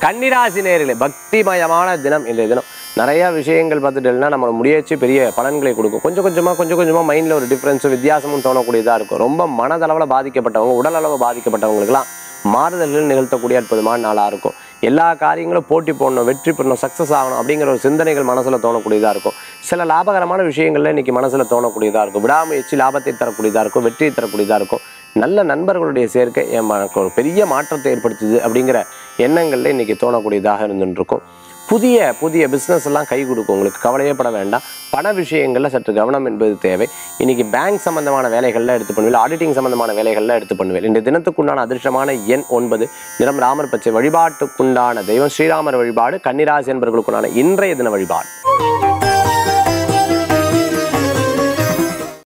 கன்னிராசி நேயர்களே, பக்திமயமான தினம் இன்றைய தினம். நிறைய விஷயங்கள் பார்த்துட்டேன்னா நம்ம முயற்சி பெரிய பலன்களை கொடுக்கும். கொஞ்சம் கொஞ்சமாக மைண்டில் ஒரு டிஃப்ரென்ஸும் வித்தியாசமும் தோணக்கூடியதாக இருக்கும். ரொம்ப மனதளவில் பாதிக்கப்பட்டவங்க, உடல் அளவு பாதிக்கப்பட்டவங்களுக்குலாம் மாறுதல்கள் நிகழ்த்தக்கூடிய அற்புதமான நாளாக இருக்கும். எல்லா காரியங்களும் போட்டி போடணும், வெற்றி பெறணும், சக்ஸஸ் ஆகணும் அப்படிங்கிற ஒரு சிந்தனைகள் மனசில் தோணக்கூடியதாக இருக்கும். சில லாபகரமான விஷயங்கள்ல இன்றைக்கி மனசில் தோணக்கூடியதாக இருக்கும். விடாமுயற்சி லாபத்தை தரக்கூடியதாக இருக்கும், வெற்றியை தரக்கூடியதாக இருக்கும். நல்ல நண்பர்களுடைய சேர்க்கை எனக்கு ஒரு பெரிய மாற்றத்தை ஏற்படுத்துது அப்படிங்கிற எண்ணங்களில் இன்றைக்கி தோணக்கூடியதாக இருந்துருக்கும். புதிய பிஸ்னஸ் எல்லாம் கை கொடுக்கும். உங்களுக்கு கவலையே பட வேண்டாம். பண விஷயங்களில் சற்று கவனம் என்பது தேவை. இன்றைக்கி பேங்க் சம்பந்தமான வேலைகளில் எடுத்து பண்ணுவேன், ஆடிட்டிங் சம்பந்தமான வேலைகளில் எடுத்து பண்ணுவேன். இந்த தினத்துக்குண்டான அதிர்ஷ்டமான எண் 9, நிறம் ராமர் பச்சை. வழிபாட்டுக்குண்டான தெய்வம் ஸ்ரீராமர் வழிபாடு. கன்னிராசி என்பவர்களுக்குண்டான இன்றைய தின வழிபாடு.